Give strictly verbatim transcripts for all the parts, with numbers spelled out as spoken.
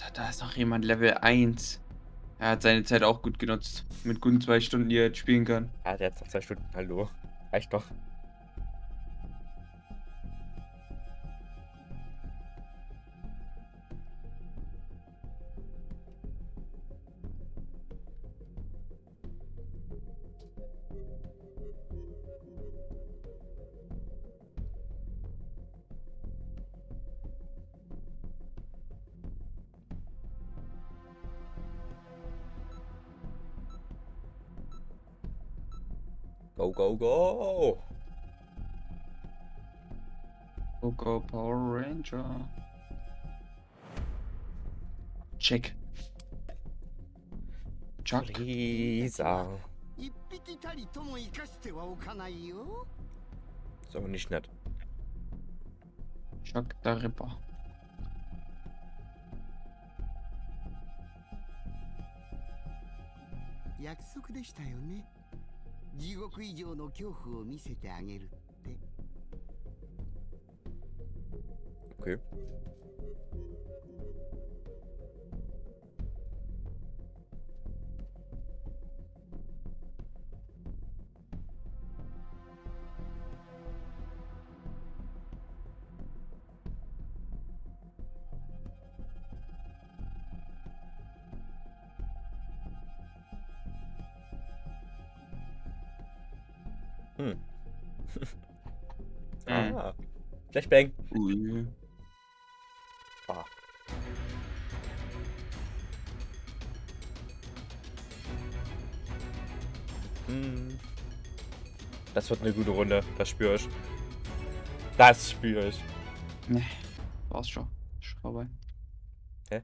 da ist noch jemand Level eins. Er hat seine Zeit auch gut genutzt. Mit guten zwei Stunden, die er jetzt spielen kann. Ja, der hat noch zwei Stunden. Hallo. Reicht doch. Go, go, go! Go, go, Power Ranger. Check. Chuck. Lisa. Ist aber nicht nett. Chuck der Ripper. Okay. Hm. Ah. Flashbang. Ui. Ah. Hm. Das wird eine gute Runde. Das spüre ich. Das spüre ich. Ne, war's schon. Ist vorbei. Hä?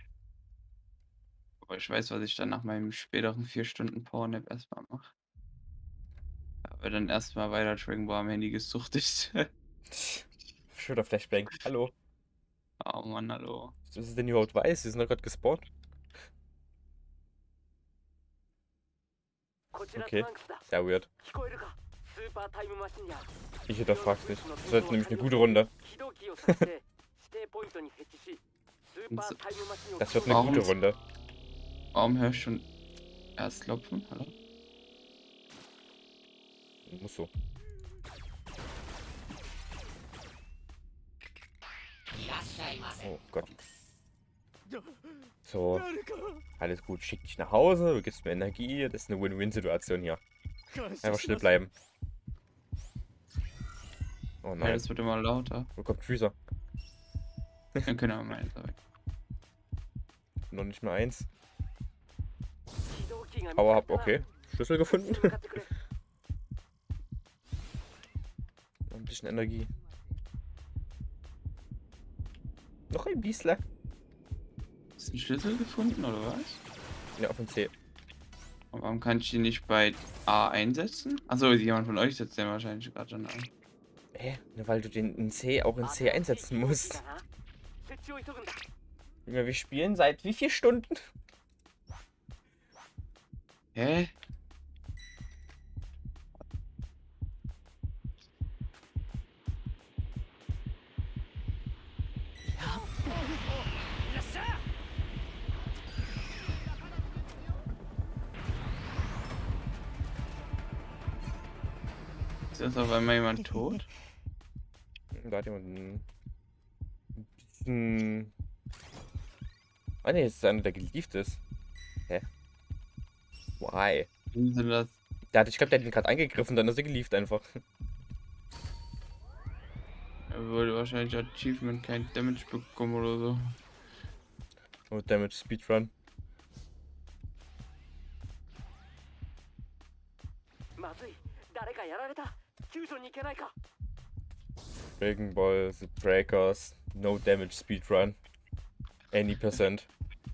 Aber ich weiß, was ich dann nach meinem späteren vier Stunden Powernap erstmal mache. Aber dann erstmal weiter Dragon Ball am Handy gesuchtet. Schöner Flashbang. Hallo. Oh Mann, hallo. Was ist denn überhaupt weiß? Sie sind doch gerade gespawnt. Okay, sehr weird. Ich hinterfrag's nicht. Das wird nämlich eine gute Runde. Das wird eine Warum- gute Runde. Warum hörst du schon erst klopfen? Hallo? Muss so. Oh Gott. So. Alles gut. Schick dich nach Hause. Du gibst mir Energie. Das ist eine Win-Win-Situation hier. Einfach still bleiben. Oh Ja, nein. das wird immer lauter. Wo kommt Freezer? Dann können wir mal sagen. Noch nicht mehr eins. Power Hub, okay. Schlüssel gefunden. Noch ein bisschen Energie. Noch ein bisschen. Hast du einen Schlüssel gefunden, oder was? Ja, auf dem C. Und warum kann ich die nicht bei A einsetzen? Achso, jemand von euch setzt den wahrscheinlich gerade schon ein. Hä? Nur weil du den in C auch in C einsetzen musst. Junge, wir spielen seit wie vielen Stunden? Hä? Ist jetzt auf einmal jemand tot? Da hat jemand ein bisschen... Ah ne, das ist einer, der gelieft ist. Hä? Why? Wie sind das? Der hat, ich glaube, der hat ihn gerade angegriffen, dann ist er gelieft einfach. Er würde wahrscheinlich Achievement kein Damage bekommen oder so. Oh, Damage Speedrun. Dragon Ball, The Breakers, no damage speedrun. Any percent.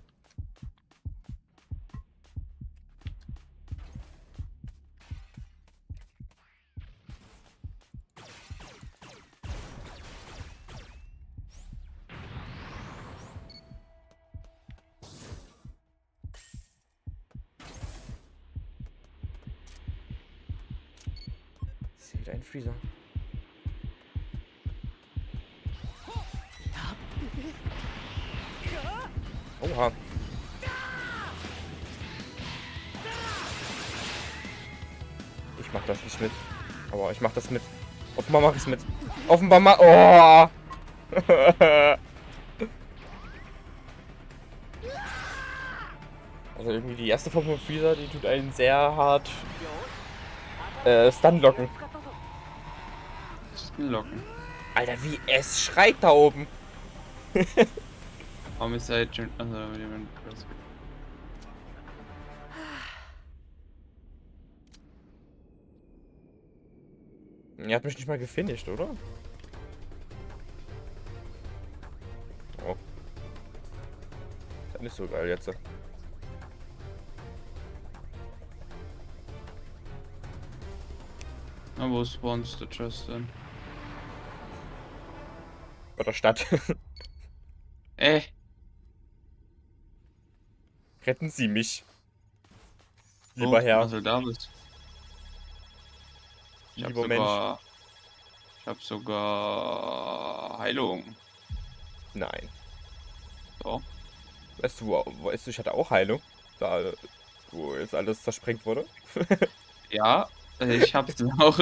Ist hier wieder ein Freezer? Oha. Ich mach das nicht mit. Aber ich mach das mit. Offenbar mach ich's mit. Offenbar mach. Oh! Also irgendwie die erste Form von Freezer, die tut einen sehr hart äh, Stunlocken. Locken. Alter, wie es schreit da oben. Warum ist er jetzt schon... Also, mit dem... Ihr habt mich nicht mal gefinisht, oder? Oh. Ist ja nicht so geil jetzt. Na, wo spawnst du Justin? Bei der Stadt. Ey! Retten Sie mich. Oh, Lieber Herr. also da bist. Ich hab Lieber sogar... Ich hab sogar... Heilung. Nein. So. Weißt du, weißt du, ich hatte auch Heilung. Da, wo jetzt alles zersprengt wurde. Ja, ich hab's auch.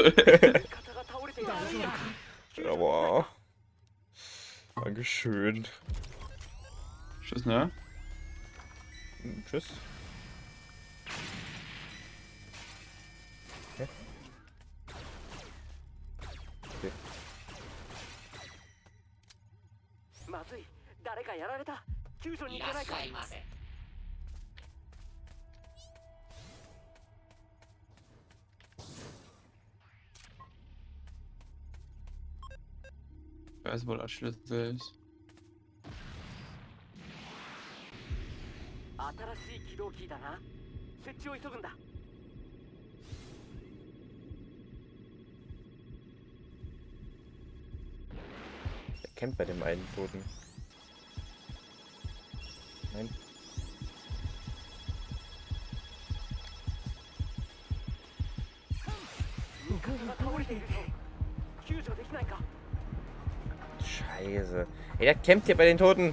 Aber... Dankeschön. Tschüss, ne? Hm, tschüss. Okay. Okay. Ich weiß, wo der Schlüssel ist. Der kämpft bei dem einen Toten. Nein. Scheiße. Ey, der kämpft hier bei den Toten.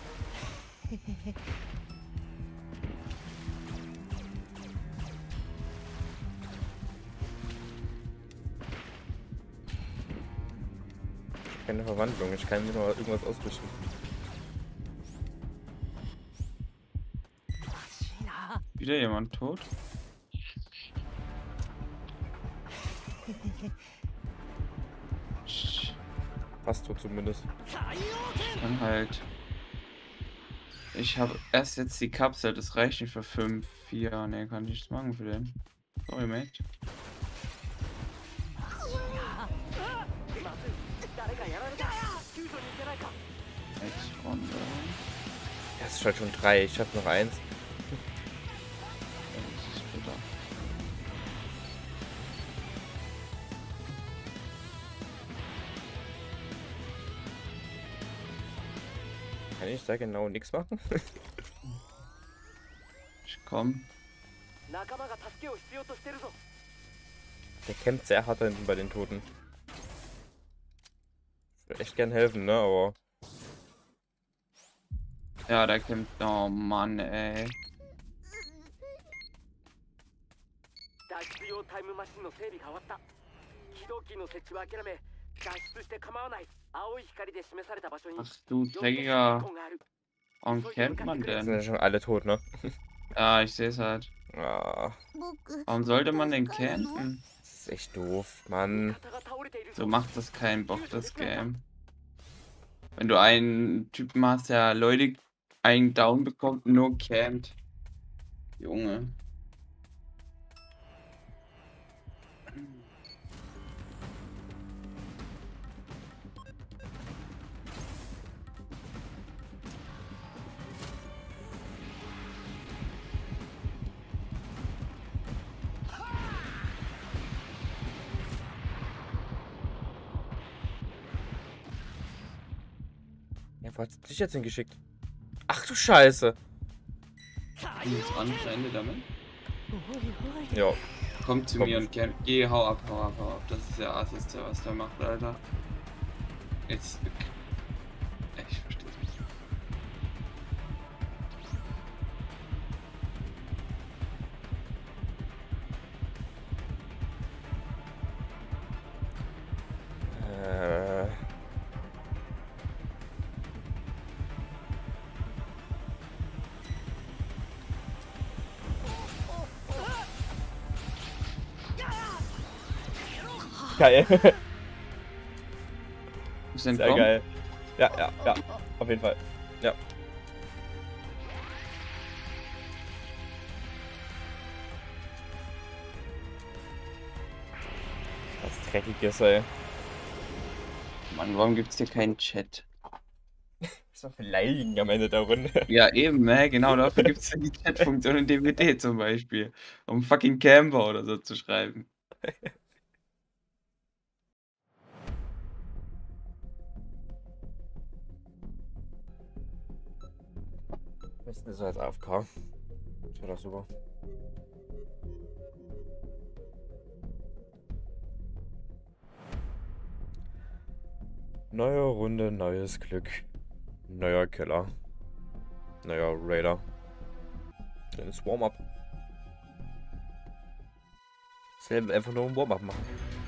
Keine Verwandlung, ich kann mir noch irgendwas ausrichten. Wieder jemand tot? Fast tot zumindest. Dann halt. Ich habe erst jetzt die Kapsel, das reicht nicht für fünf, vier. Ne, kann ich nichts machen für den. Sorry, mate. Ex-Runde. Das ist halt schon drei, ich hab noch eins. Ja, das ist bitter. Kann ich da genau nichts machen? Ich komm. Der kämpft sehr hart da hinten bei den Toten. Ich würde echt gern helfen, ne, aber... Ja, der kämpft. Oh Mann, ey. Ach du dreckiger. Warum campt man Jetzt sind denn? ja schon alle tot, ne? Ja, ich seh's halt. Ah, Warum sollte man denn campen? das ist echt doof, Mann. So macht das keinen Bock, das Game. Wenn du einen Typen hast, der Leute einen Down bekommt, nur campt. Junge. Ja, wo hat's dich jetzt hingeschickt? Ach du Scheiße. Jetzt an, zu Ende damit. Ja. Kommt zu Komm. mir und campt. Geh, hau ab, hau ab, hau ab. Das ist ja Assis, was der macht, Alter. Jetzt. Ich versteh's nicht. Äh. Geil. Ist Sehr entkommen? geil. Ja, ja, ja. Auf jeden Fall. Ja. Was Dreckiges, ey. Mann, warum gibt's hier keinen Chat? Das war beleidigen am Ende der Runde. Ja, eben, ne? Genau dafür gibt's ja die Chat-Funktion in D W D zum Beispiel. Um fucking Camper oder so zu schreiben. Ist das als A F K? Das wäre doch super. Neue Runde, neues Glück. Neuer Killer. Neuer Raider. Kleines Warm-up. Selber einfach nur ein Warm-up machen.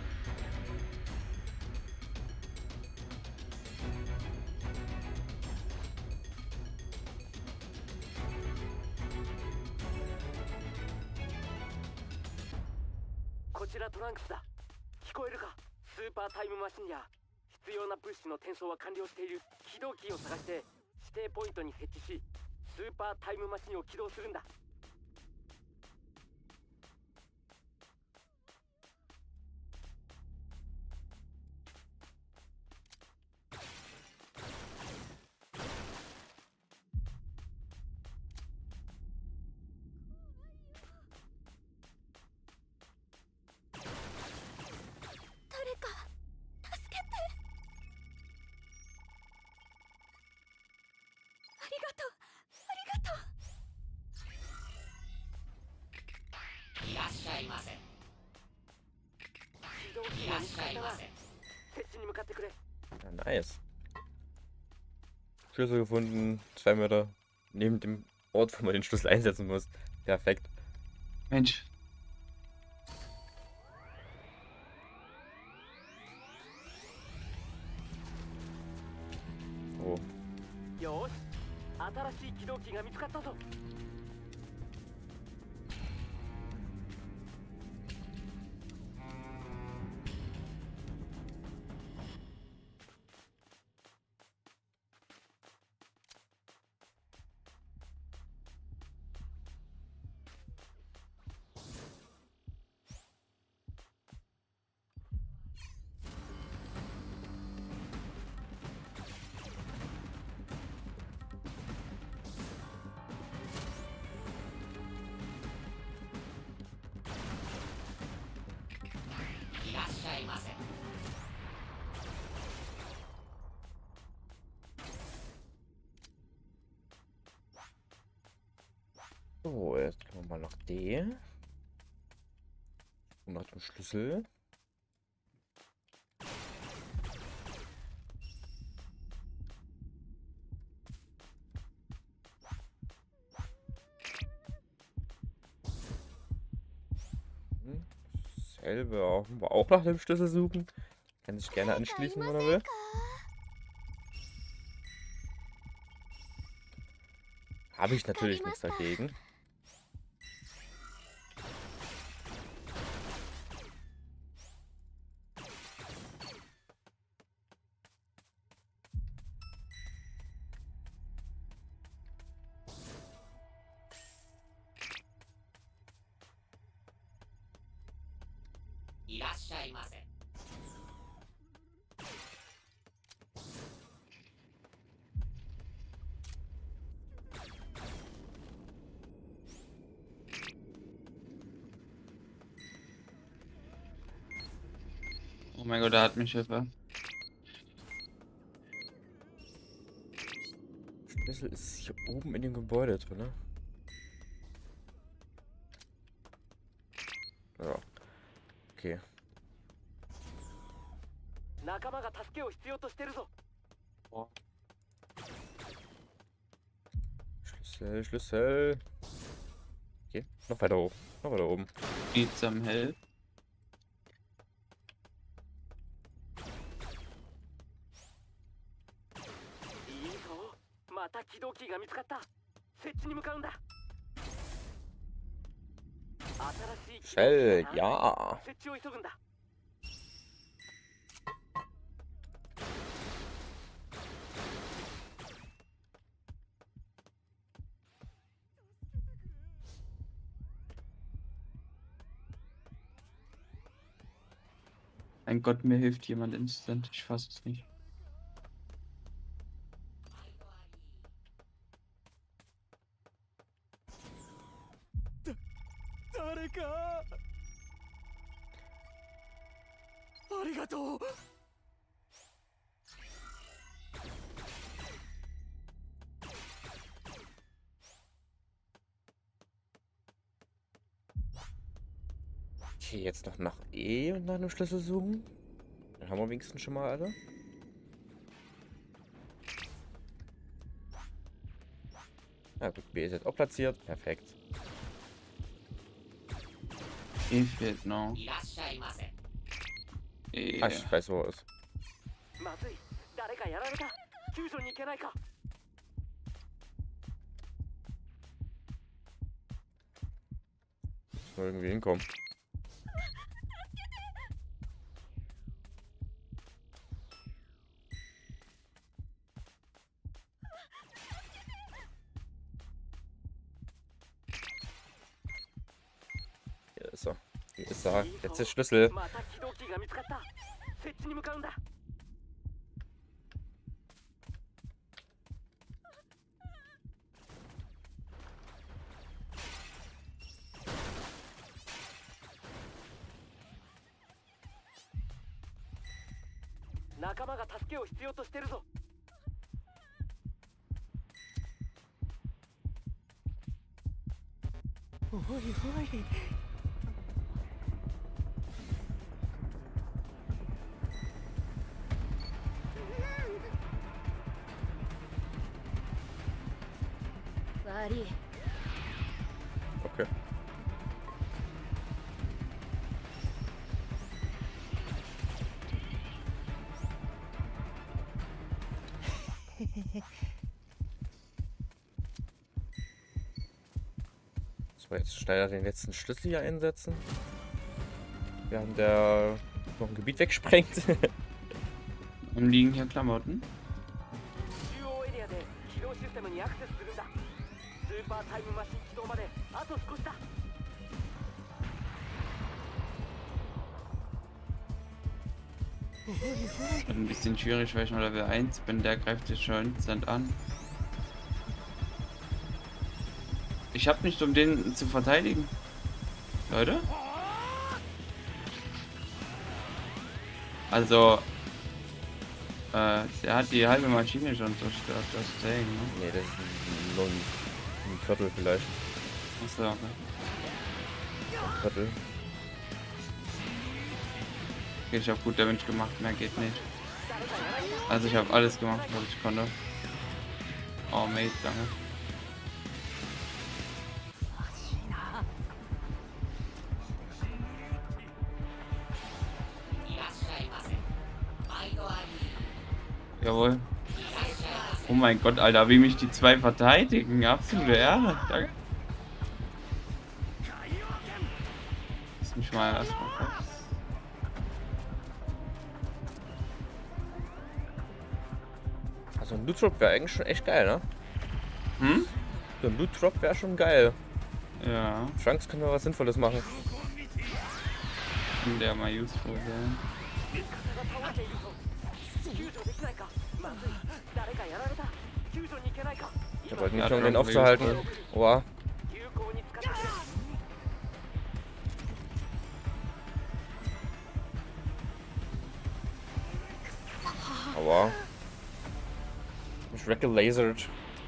Kochira Trunks da. Hikoeru ka? Super Time Machine ya. 必要な物資の転送は完了している。起動キーを探して指定ポイントに設置し、スーパータイムマシンを起動するんだ。 Ja, nice. Schlüssel gefunden, zwei Meter neben dem Ort, wo man den Schlüssel einsetzen muss. Perfekt. Mensch. Oh. よし、新しい起動キーが見つかったぞ。 So, jetzt gehen wir mal nach D. Und nach dem Schlüssel. Hm, Selbe auch, auch nach dem Schlüssel suchen. Kann sich gerne anschließen, wenn er will. Habe ich natürlich nichts dagegen. Oh mein Gott, da hat mich Hilfe. Schlüssel ist hier oben in dem Gebäude drin, ne? Ja. Okay. Schlüssel, Schlüssel. Okay, noch weiter oben. Noch weiter oben. Need some help. 起動キーが見つかった。設置に向かうんだ。新しい起動キー Schnell, だな。 ja. 設置を急ぐんだ。 Mein Gott, mir hilft jemand instant. Ich fasse es nicht. Okay, jetzt noch nach E und nach einem Schlüssel suchen. Dann haben wir wenigstens schon mal alle. Ja gut, B ist jetzt auch platziert. Perfekt. E fehlt noch. E. Ah, ich weiß, wo er ist. まずい。誰かやられた。救助に行けないか。 Muss mal irgendwie hinkommen. Hier ist er. Hier ist er. Jetzt der Schlüssel. また起動キーが見つかった。設置に向かうんだ。 仲間が助けを必要としてるぞ。おいおい。悪い。 Okay. So, jetzt schneller den letzten Schlüssel hier einsetzen. Während der noch ein Gebiet wegsprengt. Und liegen hier Klamotten? 中央エリアで起動システムにアクセスするんだ。スーパータイムマシン起動まであと少しだ。 Ein bisschen schwierig, weil ich nur Level eins bin. Der greift sich schon instant an. Ich hab nicht, um den zu verteidigen. Leute? Also, äh, der hat die halbe Maschine schon zerstört, das Ding, ne? Nee, das ist nur ein, ein Viertel vielleicht. Achso, okay. Ein Viertel. Okay, ich habe gut Damage gemacht, mehr geht nicht. Also ich habe alles gemacht, was ich konnte. Oh, Mate, danke. Jawohl. Oh mein Gott, Alter, wie mich die zwei verteidigen. Absolute Ehre. Danke. Lass mich mal erstmal kurz. Also ein Loot Drop wäre eigentlich schon echt geil, ne? Hm? So ein Loot Drop wäre schon geil. Ja. Trunks können wir was Sinnvolles machen. Kann der mal useful sein. Ich wollte nicht Ja, um den Trunk aufzuhalten. useful. Oha. Aua. Ich weggelasert.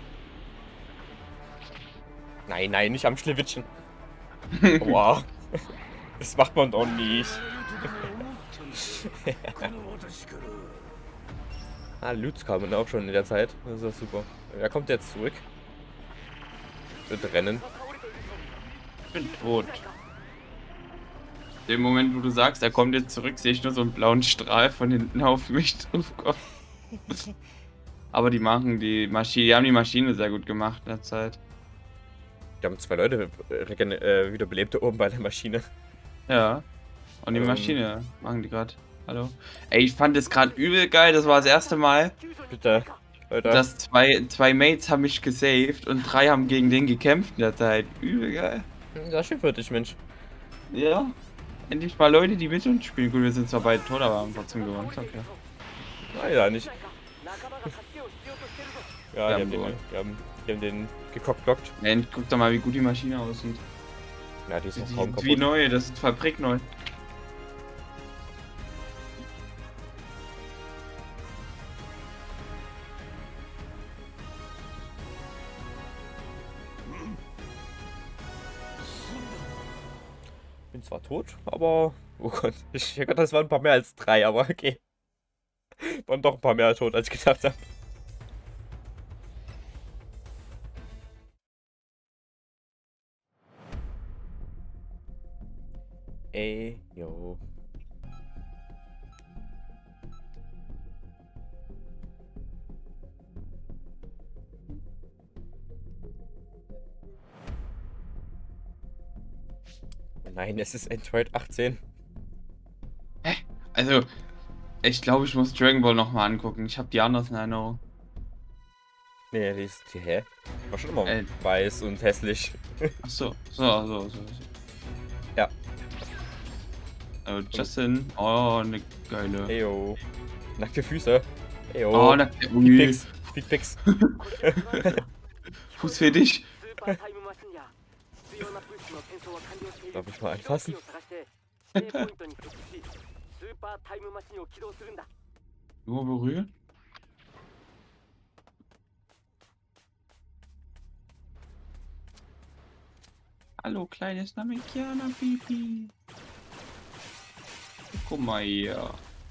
Nein, nein, nicht am Schlewittchen. Aua. Das macht man doch nicht. Ah, Lutz kamen auch schon in der Zeit. Das ist ja super. Wer kommt jetzt zurück? Wird rennen. Ich bin tot. Dem Moment, wo du sagst, er kommt jetzt zurück, sehe ich nur so einen blauen Strahl von hinten auf mich drauf kommen. Aber die machen die Maschine, die haben die Maschine sehr gut gemacht in der Zeit. Die haben zwei Leute regen- äh, wiederbelebt oben bei der Maschine. Ja. Und die Ähm. Maschine machen die gerade. Hallo. Ey, ich fand das gerade übel geil. Das war das erste Mal, Bitte, Leute. dass zwei, zwei Mates haben mich gesaved und drei haben gegen den gekämpft in der Zeit. Übel geil. Ja, schön für dich, Mensch. Ja. Endlich mal Leute, die mit uns spielen. Gut, wir sind zwar beide tot, aber haben trotzdem gewonnen. Ist okay. Nein, ja, nicht. Ja, Wir die haben haben, den, gewonnen. die, haben, die haben den gekockblockt. Man, guck doch mal, wie gut die Maschine aussieht. Ja, die ist Die noch die kaum ist kaputt. wie neu, das ist fabrikneu. Bin zwar tot, aber. Oh Gott, ich denke, das waren ein paar mehr als drei, aber okay. Waren doch ein paar mehr tot, als ich gedacht habe. Ey, yo. Nein, es ist Android achtzehn. Hä? Also, ich glaube, ich muss Dragon Ball nochmal angucken. Ich habe die anders in Erinnerung. Nee, die ist. Die, hä? War schon immer Äh. weiß und hässlich. Achso, so, so, so, so. Ja. Oh, Justin. Oh, eine geile. Ey, yo. Nackte Füße. Ey, yo. Oh, na, ui. Feedpicks. Feedpicks. Fußfetisch. Darf ich mal anfassen? Nur berühren? Hallo, kleines Namekianer-Pipi. Guck mal hier.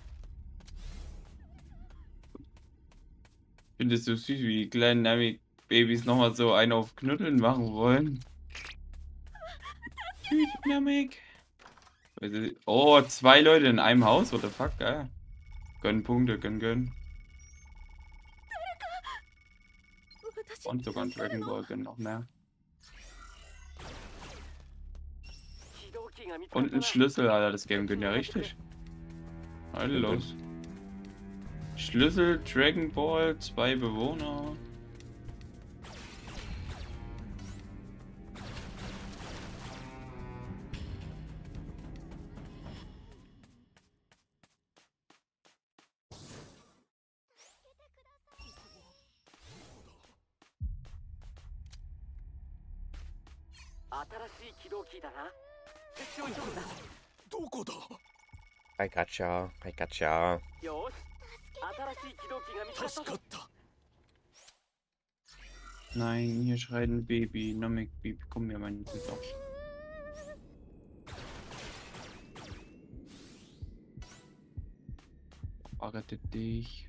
Ich finde es so süß, wie die kleinen Namek-Babys nochmal so einen auf Knuddeln machen wollen. Tschüss, Namek. Oh, zwei Leute in einem Haus, what the fuck, geil. Gönnen Punkte, gönn, gönn. Und sogar ein Dragon Ball, gönn noch mehr. Und ein Schlüssel, Alter, das Game gönnt ja richtig. Alter, los. Schlüssel, Dragon Ball, zwei Bewohner. I gotcha. I gotcha. Nein, hier schreit ein Baby. Namek, Baby, komm mir, mein Süßer. Rette dich.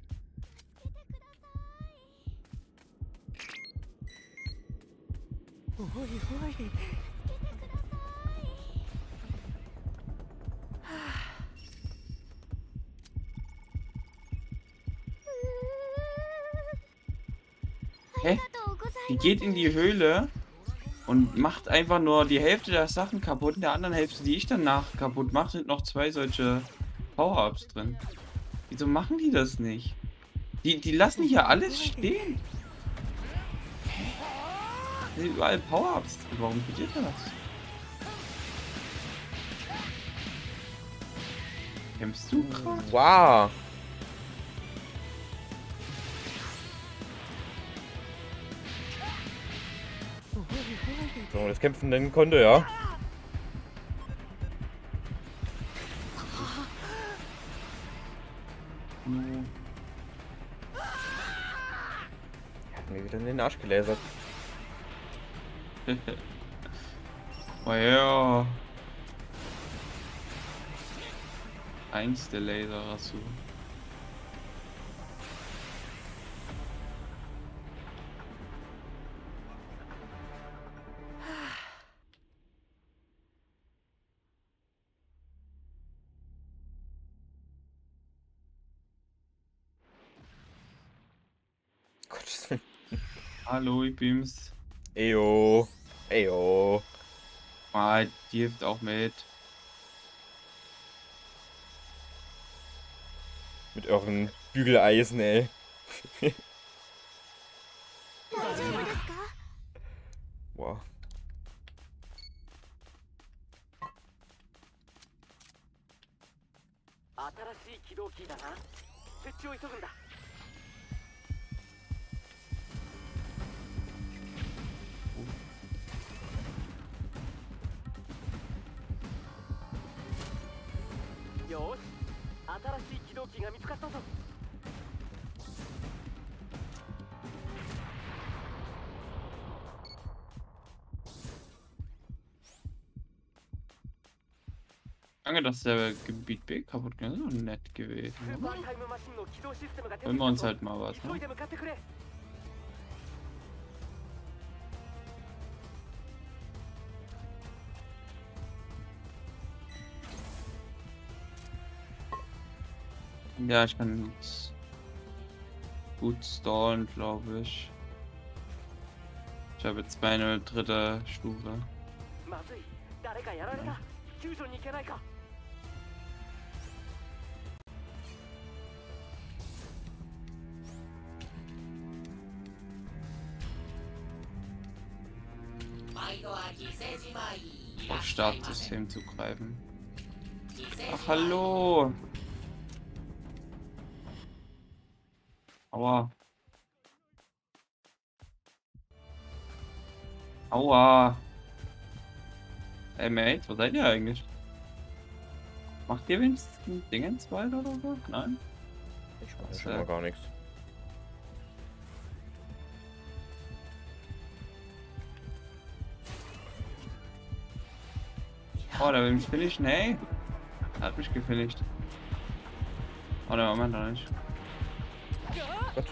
Hä? Die geht in die Höhle und macht einfach nur die Hälfte der Sachen kaputt. In der anderen Hälfte, die ich danach kaputt mache, sind noch zwei solche Power-Ups drin. Wieso machen die das nicht? Die, die lassen hier alles stehen. Hä? Da sind überall Power-Ups drin. Warum passiert das? Kämpfst du gerade? Wow. So, das Kämpfen nennen konnte, ja. Hm. Er hat mir wieder in den Arsch gelasert. Oh ja. Eins der Laserrasur. Hallo, ich bin's. Eyo. Eyo. Ah, die hilft auch mit. Mit euren Bügeleisen, ey. Wow. 新しい起動キーだな。設置を急ぐんだ。よし、新しい起動キーが見つかったぞ。 Danke, dass der Gebiet B kaputt ging. Das ist doch nett gewesen. スーパータイムマシンの起動システムが出て Holen き wir た uns ぞ。 halt mal was, 急い ne? で向かってくれ。 Ja, ich kann gut stallen, glaube ich. Ich habe jetzt meine dritte Stufe. まずい、誰かやられた。救助に行けないか。 Auf Startsystem zugreifen. Ach, hallo! Aua. Aua. Ey, Mate, wo seid ihr eigentlich? Macht ihr wenigstens Dingens weiter oder so? Nein? Ich weiß schon mal gar nichts. Oh, der will mich finishen, hey! Er hat mich gefinisht. Oh, der Moment noch nicht. Gott.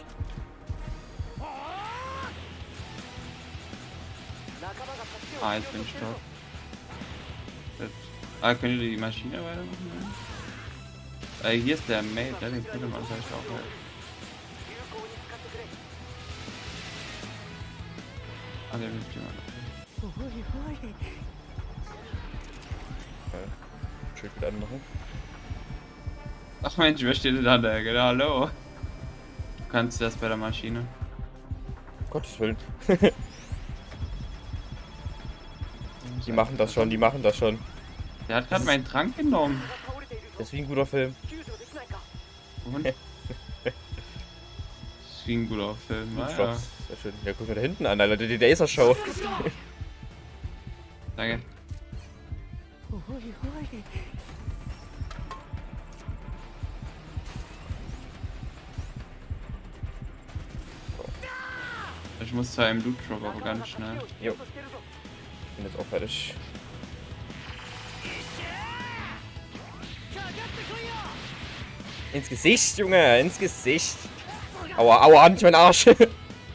Ah, jetzt bin ich tot. Jetzt. Ah, könnt ihr die Maschine weitermachen? Äh, hier ist der Mate, der den könnte man vielleicht auch helfen. Ah, der hilft jemand. Schild wieder anmachen. Ach Mensch, wer steht denn da? Der? Genau, hallo. Du kannst das bei der Maschine. Gottes Willen. Die machen das schon, die machen das schon. Der hat gerade meinen Trank genommen. Das ist wie ein guter Film. Und? Das ist wie ein guter Film, Gut, naja. sehr schön. Ja, guck mal da hinten an, Alter, die Laser-Show. Danke. Ich muss zu einem Loot Drop, aber ganz schnell. Jo. Bin jetzt auch fertig. Ins Gesicht, Junge, ins Gesicht. Aua, aua, nicht mein Arsch. Hör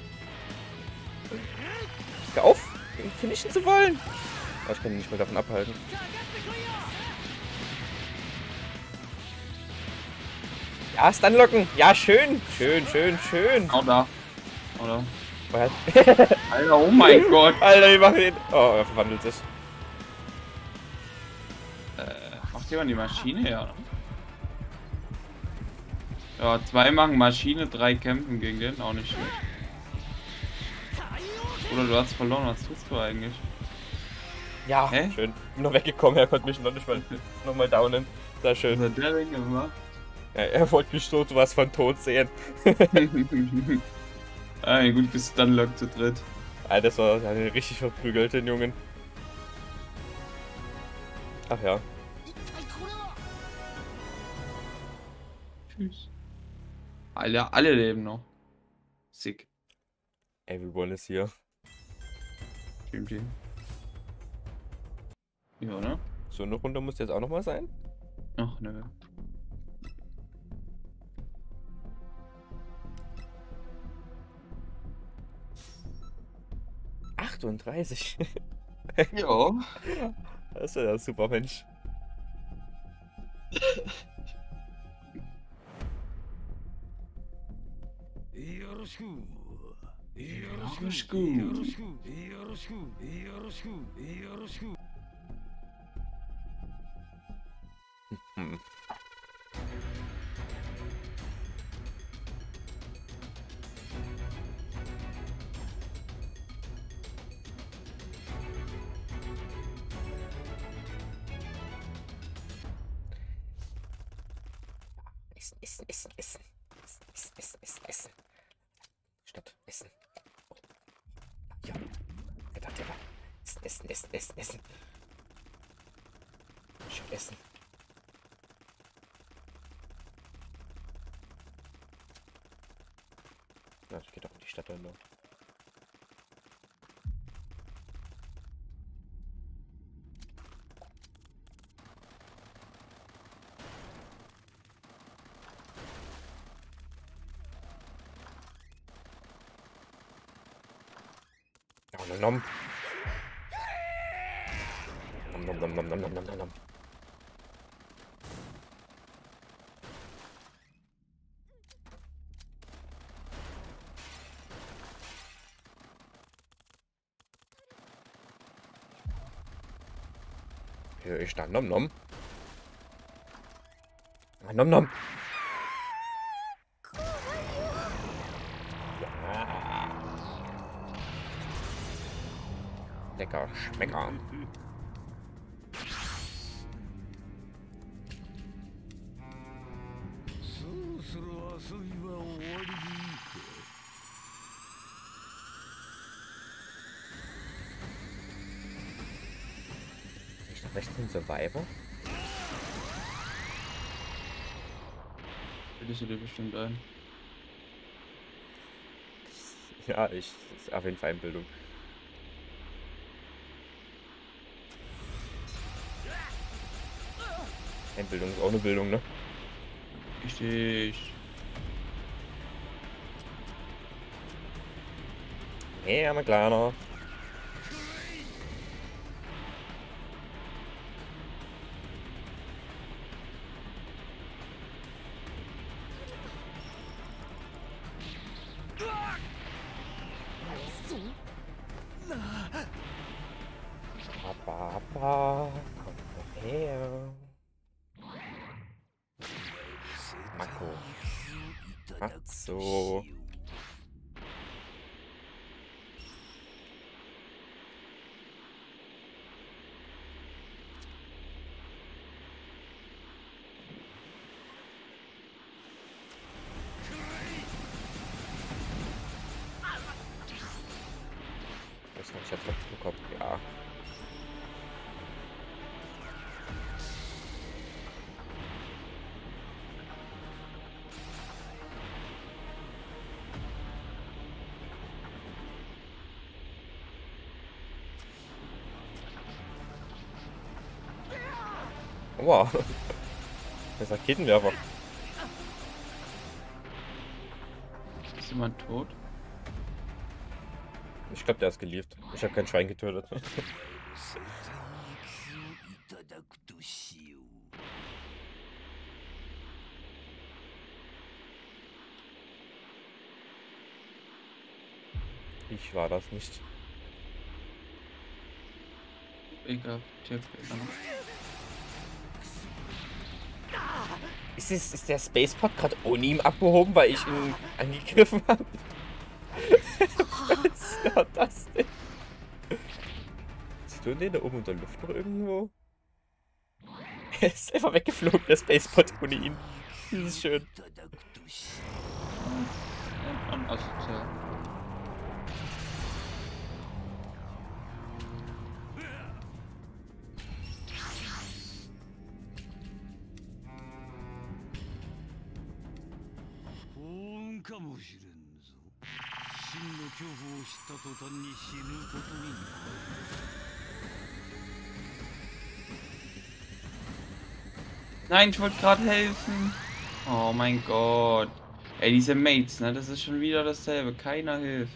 auf, ihn finishen zu wollen. Oh, ich kann ihn nicht mehr davon abhalten. Ja, Stunlocken. Ja, schön. Schön, schön, schön. Auch da. Oder? Woher? Alter, oh mein Gott. Alter, wir machen ihn. Oh, er verwandelt sich. Äh, macht jemand die Maschine? Ja, ne? Ja, zwei machen Maschine, drei kämpfen gegen den. Auch nicht schlecht. Oder du hast verloren, was tust du eigentlich? Ja, Hä? schön. Bin noch weggekommen, er konnte mich noch nicht mal, noch mal downen. Sehr schön. Was hat der denn gemacht? Ja, er wollte mich so was von tot sehen. Ein gut gestunlockt zu dritt. Alter, das war der hat ihn richtig verprügelt, den Jungen. Ach ja. Tschüss. Alle, alle leben noch. Sick. Everyone is here. Team, Team. Ja, ne? So eine Runde muss jetzt auch noch mal sein. Ach, nö. achtunddreißig. Ja. Das ist ja ein super Mensch. Yoroshiku. Hm. Essen, essen, essen, essen. Essen, essen, essen, essen, essen. Statt essen. Ja. Ja, ja. Essen, essen, essen, essen, essen. Schön essen. Na, ich geh doch in die Stadt runter. Nom nom. Nom nom nom nom nom nom nom nom. Höre ich da nom nom? Ah, nom nom. Lecker, Schmecker. Ich noch rechts ein Survivor? Bildest du dir bestimmt ein. Ja, ich. Das ist auf jeden Fall Einbildung. Einbildung ist auch eine Bildung, ne? Richtig. Ja, mein Kleiner. Papa, Papa, komm her. Mako. Matzo. Das habe ich jetzt noch bekommen, ja. Wow. Der ist Raketenwerfer. Ist jemand tot? Ich glaube, der ist gelieft. Ich habe kein Schwein getötet. Ich war das nicht. Egal, Tier. Ist, es, ist der Spacepod gerade ohne ihm abgehoben, weil ich ihn angegriffen habe? Was war das denn? Siehst du den da oben unter der Luft noch irgendwo? Er ist einfach weggeflogen, der Spacepod ohne ihn. Das ist schön. Und asozial. Nein, ich wollte gerade helfen. Oh mein Gott. Ey, diese Mates, ne? Das ist schon wieder dasselbe. Keiner hilft.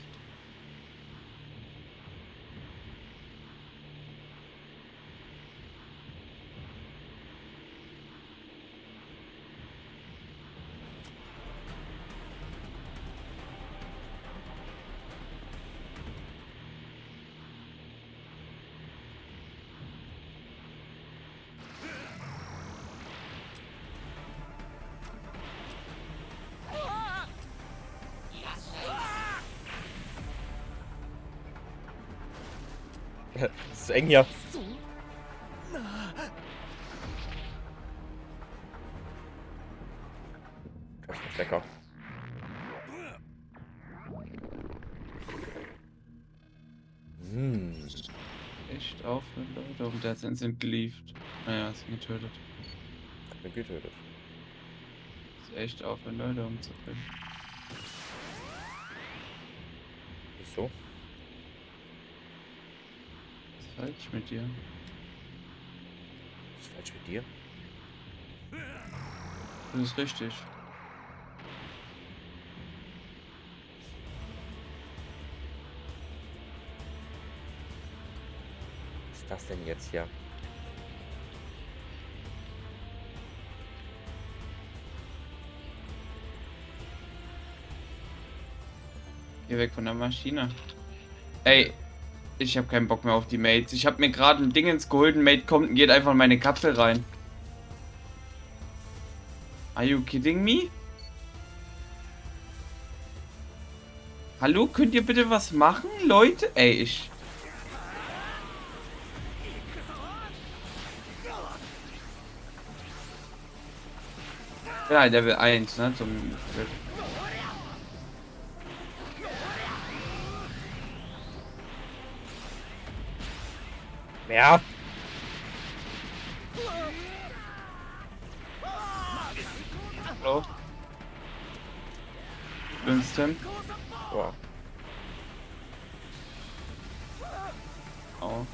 Das ist eng hier. Das ist lecker. Hm. Echt aufhören, Leute. Und der hat sind geliefert. Naja, ist ihn getötet. Ich bin getötet. Ist echt aufhören, Leute, umzubringen. Wieso? Was ist falsch mit dir? Was ist falsch mit dir? Das ist richtig. Was ist das denn jetzt hier? Geh weg von der Maschine. Ey, ich habe keinen Bock mehr auf die Mates. Ich habe mir gerade ein Ding ins geholt. Ein Mate kommt und geht einfach in meine Kapsel rein. Are you kidding me? Hallo, könnt ihr bitte was machen, Leute? Ey, ich... Ja, Level eins, ne? Zum... Ja. Hallo? Winston? Boah. Oh.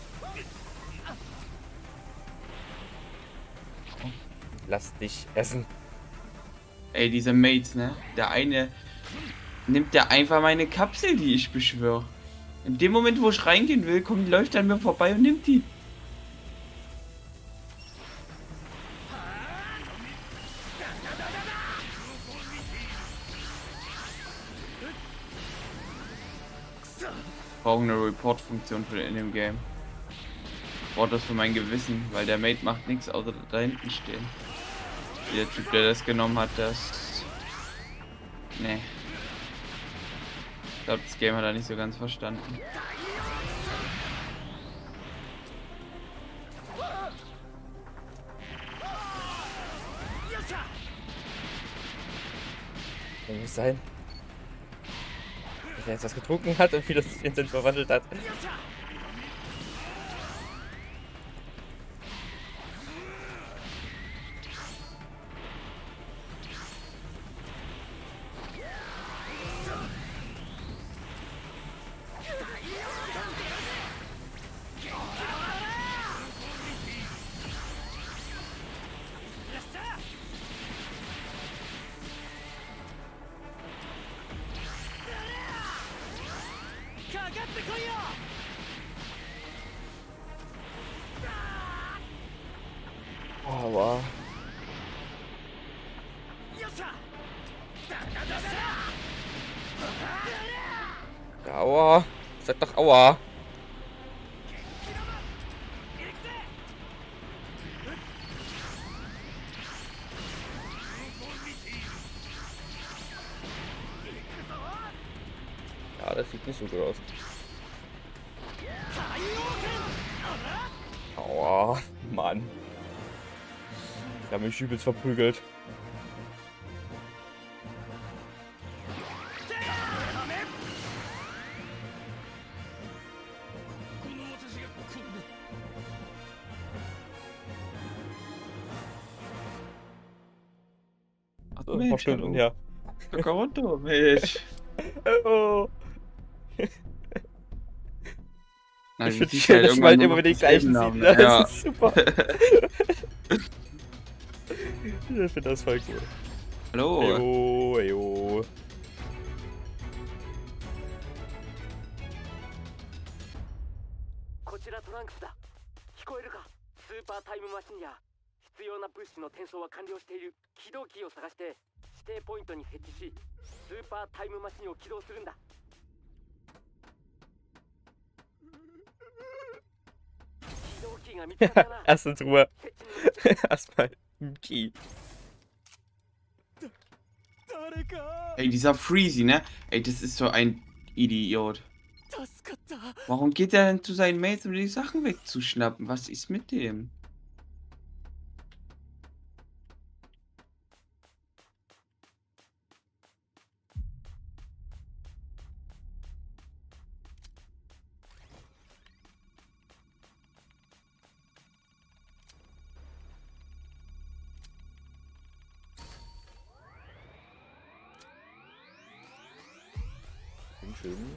Lass dich essen. Ey, diese Mates, ne? Der eine nimmt der einfach meine Kapsel, die ich beschwöre. In dem Moment, wo ich reingehen will, kommt, läuft er an mir vorbei und nimmt die. Ich brauche eine Report-Funktion für in dem Game. Ich brauche das für mein Gewissen, weil der Mate macht nichts außer da hinten stehen. Der Typ, der das genommen hat, das... Nee. Ich glaube, das Game hat er nicht so ganz verstanden. Kann nicht sein. Dass er jetzt was getrunken hat und wieder den Sinn verwandelt hat. Aua. Aua. Sag doch aua. Ja, das sieht nicht so gut aus. Aua, Mann. Ich habe mich übelst verprügelt. So, ein paar Stunden her. Kakaroto, Mensch. Oh. Nein, Ich finde die schön, halt dass man halt irgendwann immer nur den noch gleichen das sieht. Leben Ne? haben. Ja. Das ist super. Ich finde das voll cool. Hallo. Ejo, ejo. こちらトランクスだ。聞こえるか？スーパータイムマシンや必要な物資の転送は完了している。起動キーを探して指定ポイントに設置し、スーパータイムマシンを起動するんだ。起動キーが見つかったな。 Erstens Ruhe. 設置に Erstmal ein Key. Ey, dieser Freezy, ne? Ey, das ist so ein Idiot. Warum geht er denn zu seinen Mates, um die Sachen wegzuschnappen? Was ist mit dem? Schön, schön.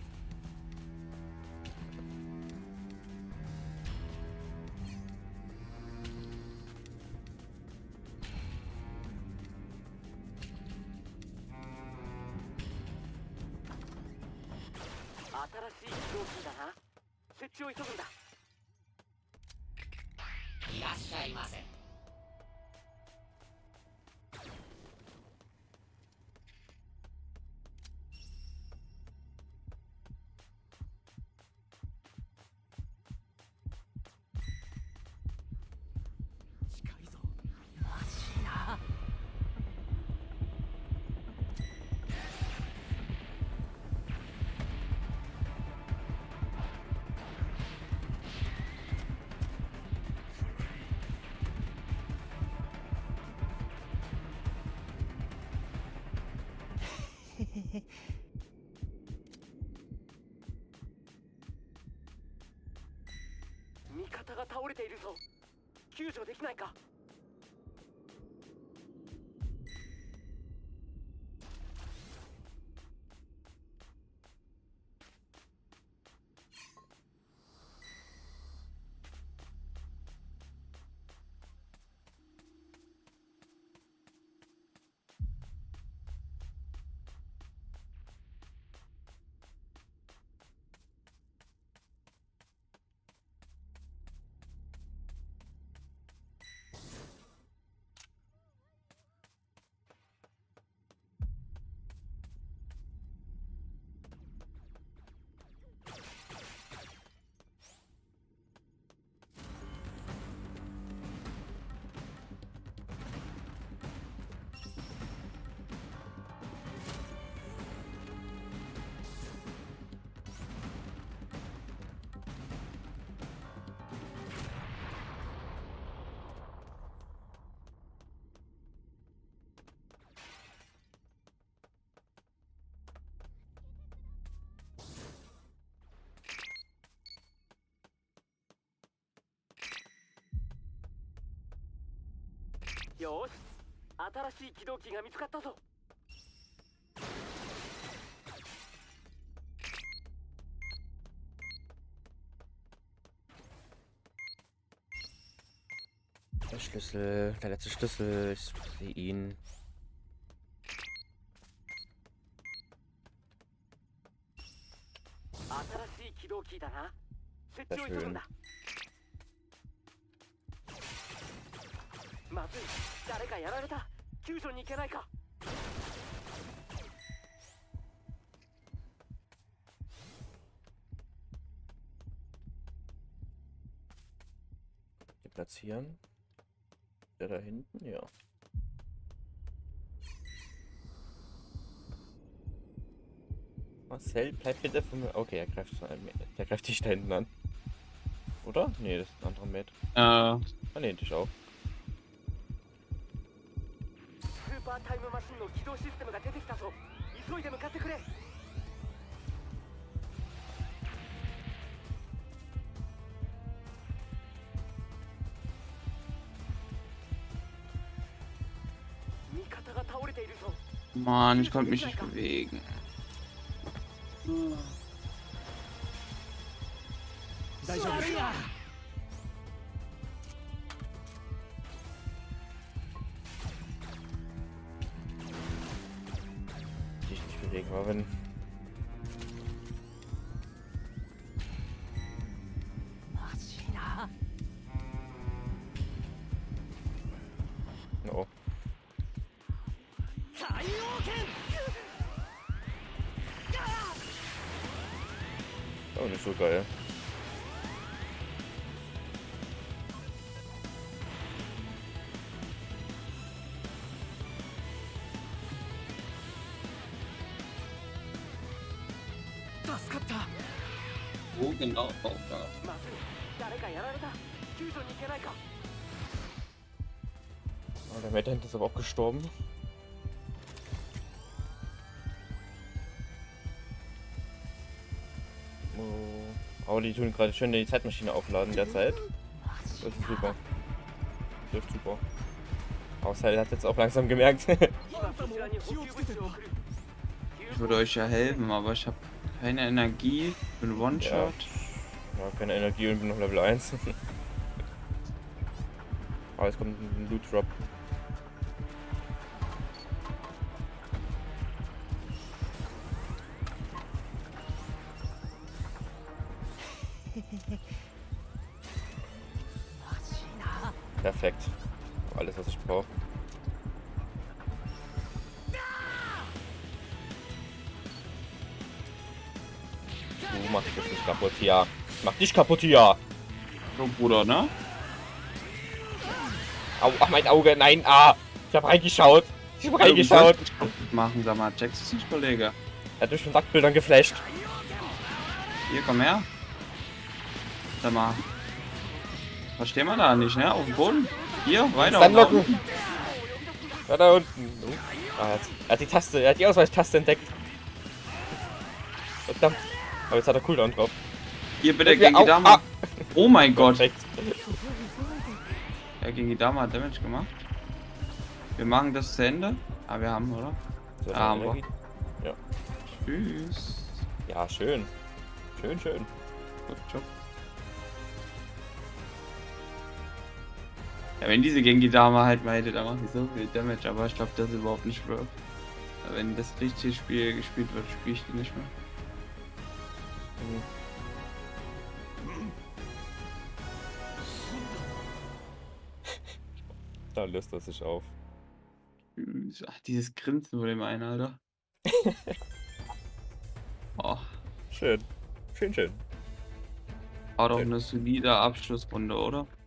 Yo, 新しい起動機が見つかったぞ。 Der Schlüssel, der letzte Schlüssel, ich sehe ihn. Sehr schön. まずい、誰かやられた。救助に行けないか。 Die platzieren. Der da hinten, ja. Marcel, bleib bitte von mir. Okay, er greift, der greift dich da hinten an. Oder? Nee, das ist ein anderer Mate. Äh. Ah, nee, dich auch. スーパータイムマシンの起動システムが出てきたぞ。急いで向かってくれ。味方が倒れているぞ。 Mann, ich konnte mich nicht bewegen. Dich nicht bewegen, Marvin. Oh. Oh, nicht so geil. Wo genau? Oh, da. まずい誰かやられた救助に行けないか Oh, der Meta ist aber auch gestorben. Oh, oh die tun gerade schön die Zeitmaschine aufladen derzeit. Das ist super. Das ist super. Außer hat jetzt auch langsam gemerkt. 今こちらに補給物資を送る Ich würde euch ja helfen, aber ich habe keine Energie. Ich bin One-Shot. Ja, keine Energie und bin noch Level eins. Aber jetzt kommt ein Loot Drop. Perfekt. Alles, was ich brauche. Du machst das nicht kaputt, ja. Mach dich kaputt, ja. So, Bruder, ne? Au, ach, mein Auge, nein, ah. Ich hab reingeschaut. Ich hab reingeschaut. Du sollst nicht machen, sag mal, checkst du es nicht, Kollege? Er hat durch den Nacktbildern geflasht. Hier, komm her. Sag mal. Verstehen wir da nicht, ne? Auf dem Boden. Hier, weiter. Dann unten. locken. Ja, da unten. Oh. Ah, er, hat, er hat die Taste, er hat die Ausweichtaste entdeckt. Verdammt. Aber jetzt hat er Cooldown drauf. Hier, bitte, Ja, au, Genki-Dama. ah. Oh mein Gott. Perfekt. Ja, Genki-Dama hat Damage gemacht. Wir machen das zu Ende. Ah, wir haben, oder? So, Ah, haben wir. Energie. Ja. Tschüss. Ja, schön. Schön, schön. Gut Job. Ja, wenn diese Genki-Dama halt mal hätte, dann macht die so viel Damage, aber ich glaube, das ist überhaupt nicht worth. Wenn das richtige Spiel gespielt wird, spiele ich die nicht mehr. Mhm. Da löst er sich auf. Tschüss. Ach, dieses Grinsen von dem einen, Alter. Oh, Schön. Schön, schön. war doch Schön. eine solide Abschlussrunde, oder?